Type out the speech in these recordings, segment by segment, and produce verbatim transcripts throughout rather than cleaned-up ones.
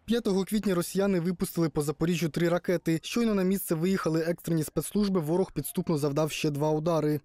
п'ятого квітня росіяни випустили по Запоріжжю три ракети. Щойно на місце виїхали екстрені спецслужби, ворог підступно завдав ще два удари.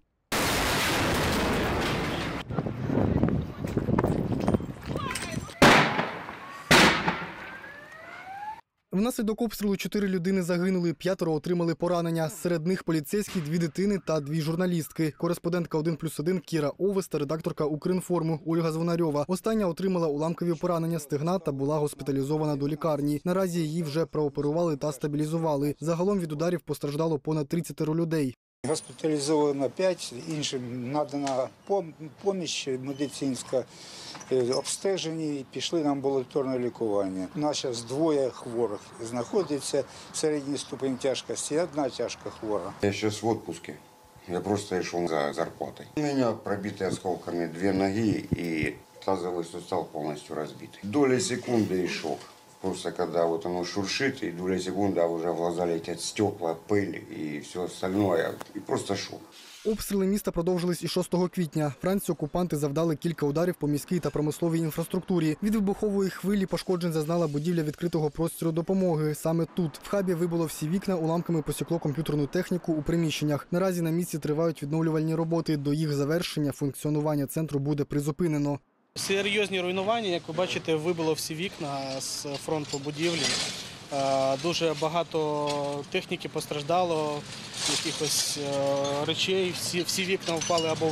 Внаслідок обстрілу чотири людини загинули, п'ятеро отримали поранення. Серед них поліцейські, дві дитини та дві журналістки. Кореспондентка один плюс один Кіра Овес та редакторка «Укрінформу» Ольга Звонарьова. Остання отримала уламкові поранення стегна та була госпіталізована до лікарні. Наразі її вже прооперували та стабілізували. Загалом від ударів постраждало понад тридцять людей. Госпіталізовано п'ять, іншим надана допомога медицинська, обстежені і пішли на амбулаторне лікування. У нас зараз двоє хворих знаходяться, середній ступень тяжкості, одна тяжко хвора. Я зараз в відпустці, я просто йшов за зарплатою. У мене пробиті осколками дві ноги і тазовий сустав повністю розбитий. Доля секунди і шок. Просто когда вот оно шуршит, и доля секунды, а уже в глаза летят стекла, пыль и все остальное. И просто шок. Обстріли міста продовжились і шостого квітня. Вранці окупанти завдали кілька ударів по міській та промисловій інфраструктурі. Від вибухової хвилі пошкоджень зазнала будівля відкритого простору допомоги. Саме тут. В хабі вибило всі вікна, уламками посікло комп'ютерну техніку у приміщеннях. Наразі на місці тривають відновлювальні роботи. До їх завершення функціонування центру буде призупинено. Серйозні руйнування, як ви бачите, вибило всі вікна з фронту будівлі. Дуже багато техніки постраждало, якихось речей. Всі, всі вікна впали або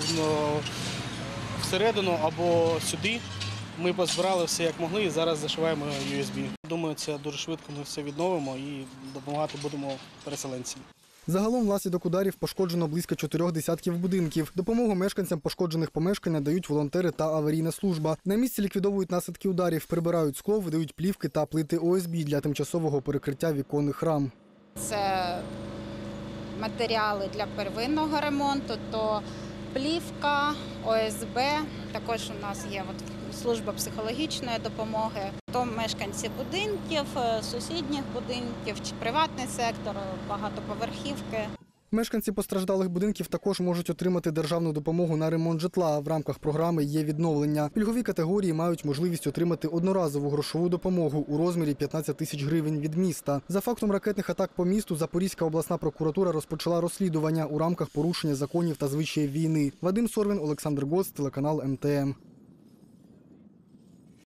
всередину, або сюди. Ми позбирали все як могли і зараз зашиваємо ю ес бі. Думаю, це дуже швидко ми все відновимо і допомагати будемо переселенцям. Загалом внаслідок ударів пошкоджено близько чотирьох десятків будинків. Допомогу мешканцям пошкоджених помешкань надають волонтери та аварійна служба. На місці ліквідовують наслідки ударів, прибирають скло, видають плівки та плити о ес бі для тимчасового перекриття віконних рам. Це матеріали для первинного ремонту, то плівка, о ес бе, також у нас є от служба психологічної допомоги, то мешканці будинків, сусідніх будинків, чи приватний сектор, багатоповерхівки. Мешканці постраждалих будинків також можуть отримати державну допомогу на ремонт житла. В рамках програми «Є відновлення». Пільгові категорії мають можливість отримати одноразову грошову допомогу у розмірі п'ятнадцять тисяч гривень від міста. За фактом ракетних атак по місту Запорізька обласна прокуратура розпочала розслідування у рамках порушення законів та звичаїв війни. Вадим Сорвін, Олександр Гоц, телеканал ем те ем.